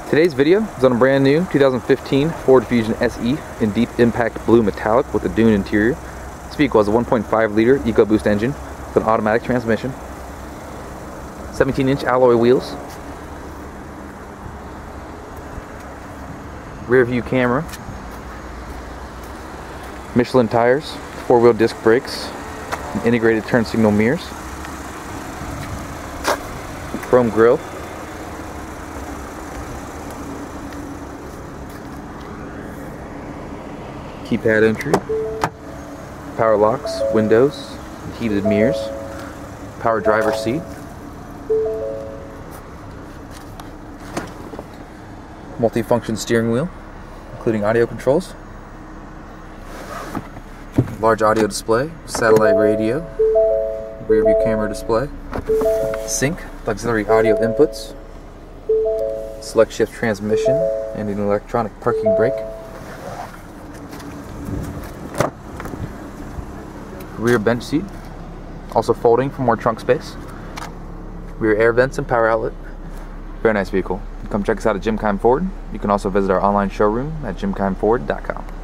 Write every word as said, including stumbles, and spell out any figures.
Today's video is on a brand new two thousand fifteen Ford Fusion S E in deep impact blue metallic with a dune interior. This vehicle has a one point five liter EcoBoost engine with an automatic transmission, seventeen inch alloy wheels, rear view camera, Michelin tires, four wheel disc brakes, and integrated turn signal mirrors, chrome grille, keypad entry, power locks, windows, heated mirrors, power driver seat, multi-function steering wheel including audio controls, large audio display, satellite radio, rear view camera display, sync, auxiliary audio inputs, select shift transmission, and an electronic parking brake. Rear bench seat, also folding for more trunk space. Rear air vents and power outlet. Very nice vehicle. Come check us out at Jim Keim Ford. You can also visit our online showroom at jim keim ford dot com.